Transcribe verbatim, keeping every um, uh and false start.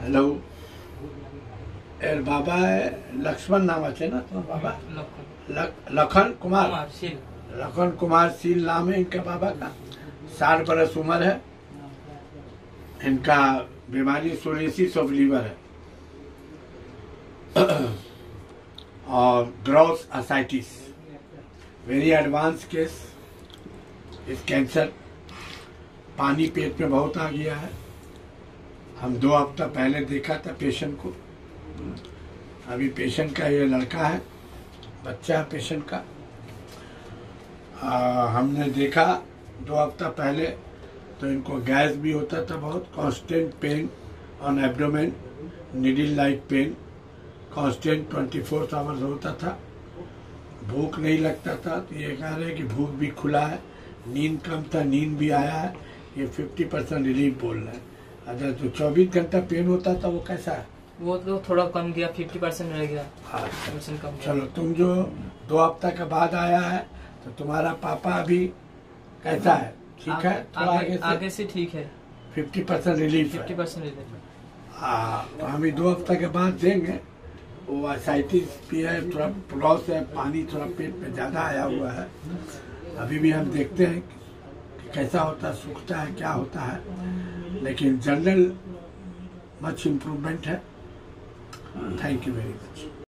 Hello एर बाबा लक्ष्मण नामाचे ना तुम्हारे बाबा? लख, लखन कुमार लखन कुमार सील नाम है इनका बाबा का। साठ बरस उम्र है। इनका बीमारी सोरेसिस ऑफ लीवर है और gross ascites, very advance case. इस कैंसर पानी पेट में बहुत आ गया है। हम दो हफ्ता पहले देखा था पेशेंट को। अभी पेशेंट का ये लड़का है, बच्चा है पेशेंट का। आ, हमने देखा दो हफ्ता पहले तो इनको गैस भी होता था बहुत, constant pain on abdomen, needle like pain, constant twenty four hours होता था। भूख नहीं लगता था, तो ये कह रहे हैं कि भूख भी खुला है। नींद कम था, नींद भी आया है। ये फिफ्टी परसेंट रिलीफ बोल रहे हैं। अच्छा, तो चौबीस घंटा पेन होता था, वो कैसा है? वो तो थोड़ा कम गया, फिफ्टी परसेंट रह गया। हाँ, कम। चलो, तुम जो दो हफ्ता के बाद आया है तो तुम्हारा पापा अभी कैसा है? ठीक है? थोड़ा आगे, आगे से आगे से ठीक है। Fifty percent relief fifty percent relief. हाँ, तो हम दो हफ्ता के बाद देंगे। वो असाइटिस भी है, थोड़ा प्लॉस है, पानी थोड़ा पेट में ज्यादा आया हुआ है। अभी भी हम देखते हैं कि कैसा होता है, सूखता है, क्या होता है, लेकिन जनरल मच इम्प्रूवमेंट है। Thank you very much.